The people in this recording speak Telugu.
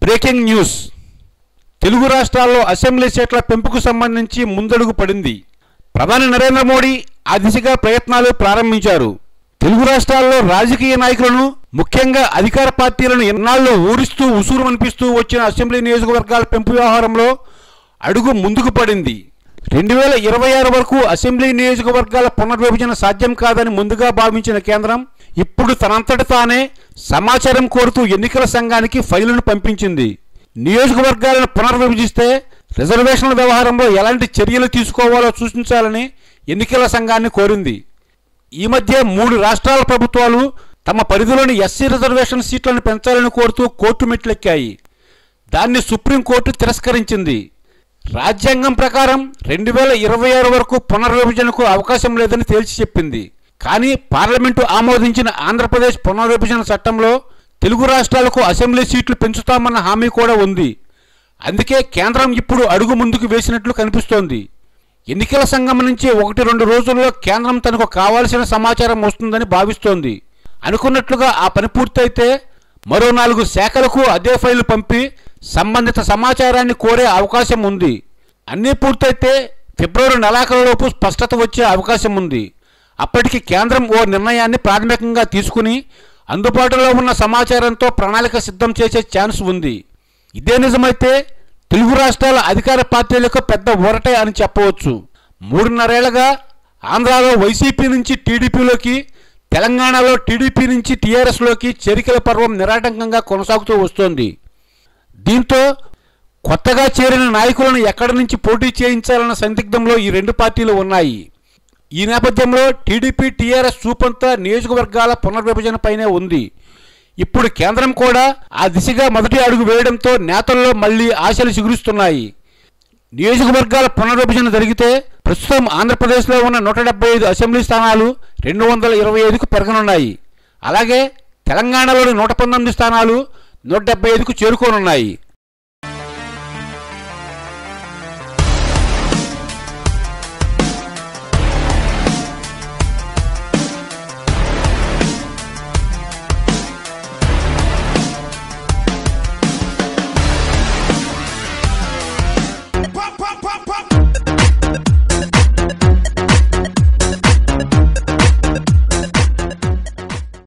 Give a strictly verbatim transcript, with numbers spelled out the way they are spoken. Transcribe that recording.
Breaking news. తెలుగు రాష్ట్రాల్లో అసెంబ్లీ సీట్ల పెంపుకు సంబంధించి ముందడుగు పడింది. ప్రధాని నరేంద్ర మోడీ ఆ దిశగా ప్రయత్నాలు ప్రారంభించారు. తెలుగు రాష్ట్రాల్లో రాజకీయ నాయకులను, ముఖ్యంగా అధికార పార్టీలను ఎన్నాళ్ళు ఊరిస్తూ ఉసూరు అనిపిస్తూ వచ్చిన అసెంబ్లీ నియోజకవర్గాల పెంపు వ్యవహారంలో అడుగు ముందుకు పడింది. రెండు వేల ఇరవై ఆరు వరకు అసెంబ్లీ నియోజకవర్గాల పునర్విభజన సాధ్యం కాదని ముందుగా భావించిన కేంద్రం ఇప్పుడు తనంతట తానే సమాచారం కోరుతూ ఎన్నికల సంఘానికి ఫైలును పంపించింది. నియోజకవర్గాలను పునర్విభజిస్తే రిజర్వేషన్ల వ్యవహారంలో ఎలాంటి చర్యలు తీసుకోవాలో సూచించాలని ఎన్నికల సంఘాన్ని కోరింది. ఈ మధ్య మూడు రాష్ట్రాల ప్రభుత్వాలు తమ పరిధిలోని ఎస్సీ రిజర్వేషన్ సీట్లను పెంచాలని కోరుతూ కోర్టు మెట్లెక్కాయి. దాన్ని సుప్రీంకోర్టు తిరస్కరించింది. రాజ్యాంగం ప్రకారం రెండు వేల ఇరవై ఆరు వరకు పునర్విభజనకు అవకాశం లేదని తేల్చి చెప్పింది. కానీ పార్లమెంటు ఆమోదించిన ఆంధ్రప్రదేశ్ పునర్విభజన చట్టంలో తెలుగు రాష్ట్రాలకు అసెంబ్లీ సీట్లు పెంచుతామన్న హామీ కూడా ఉంది. అందుకే కేంద్రం ఇప్పుడు అడుగు ముందుకు వేసినట్లు కనిపిస్తోంది. ఎన్నికల సంఘం నుంచి ఒకటి రెండు రోజుల్లో కేంద్రం తనకు కావాల్సిన సమాచారం వస్తుందని భావిస్తోంది. అనుకున్నట్లుగా ఆ పని పూర్తయితే మరో నాలుగు శాఖలకు అదే ఫైలు పంపి సంబంధిత సమాచారాన్ని కోరే అవకాశం ఉంది. అన్నీ పూర్తయితే ఫిబ్రవరి నెలాఖరులోపు స్పష్టత వచ్చే అవకాశం ఉంది. అప్పటికి కేంద్రం ఓ నిర్ణయాన్ని ప్రాథమికంగా తీసుకుని అందుబాటులో ఉన్న సమాచారంతో ప్రణాళిక సిద్ధం చేసే ఛాన్స్ ఉంది. ఇదే నిజమైతే తెలుగు రాష్ట్రాల అధికార పార్టీలకు పెద్ద ఊరటే అని చెప్పవచ్చు. మూడున్నరేళ్లుగా ఆంధ్రాలో వైసీపీ నుంచి టీడీపీలోకి, తెలంగాణలో టీడీపీ నుంచి టీఆర్ఎస్లోకి చేరికల పర్వం నిరాటంకంగా కొనసాగుతూ వస్తోంది. దీంతో కొత్తగా చేరిన నాయకులను ఎక్కడి నుంచి పోటీ చేయించాలన్న సందిగ్ధంలో ఈ రెండు పార్టీలు ఉన్నాయి. ఈ నేపథ్యంలో టీడీపీ టీఆర్ఎస్ చూపంతా నియోజకవర్గాల పునర్విభజనపైనే ఉంది. ఇప్పుడు కేంద్రం కూడా ఆ దిశగా మొదటి అడుగు వేయడంతో నేతల్లో మళ్లీ ఆశలు చిగురిస్తున్నాయి. నియోజకవర్గాల పునర్విభజన జరిగితే ప్రస్తుతం ఆంధ్రప్రదేశ్లో ఉన్న నూట డెబ్బై ఐదు అసెంబ్లీ స్థానాలు రెండు వందల ఇరవై ఐదుకు పెరగనున్నాయి. అలాగే తెలంగాణలోని నూట పంతొమ్మిది స్థానాలు నూట డెబ్బై ఐదుకు చేరుకోనున్నాయి.